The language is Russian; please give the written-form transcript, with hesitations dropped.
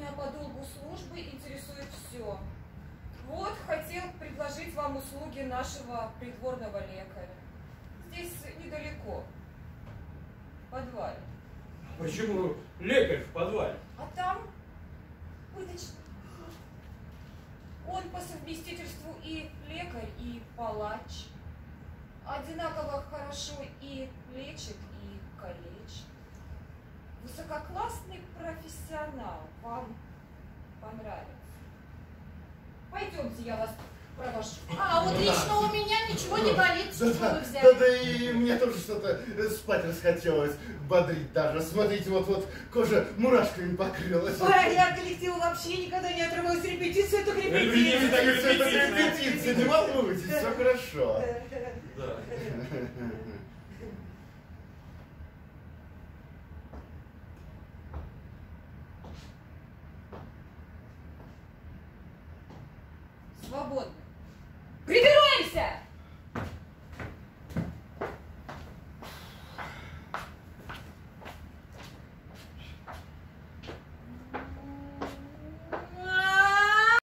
Меня по долгу службы интересует все. Вот, хотел предложить вам услуги нашего придворного лекаря. Здесь недалеко, в подвале. Почему лекарь в подвале? А там пыточный. Он по совместительству и лекарь, и палач. Одинаково хорошо и лечит, и калечит. Высококлассный профессионал. Вам понравится. Пойдемте, я вас провожу. А вот лично у меня ничего не болит, что вы взяли. Да, и мне тоже что-то спать расхотелось, бодрить даже. Смотрите, вот кожа мурашками покрылась. Ой, я от коллектива вообще никогда не отрываюсь. Репетиция, это репетиция. Это репетиция, не волнуйтесь, все хорошо. Да. Свободны. Прибираемся!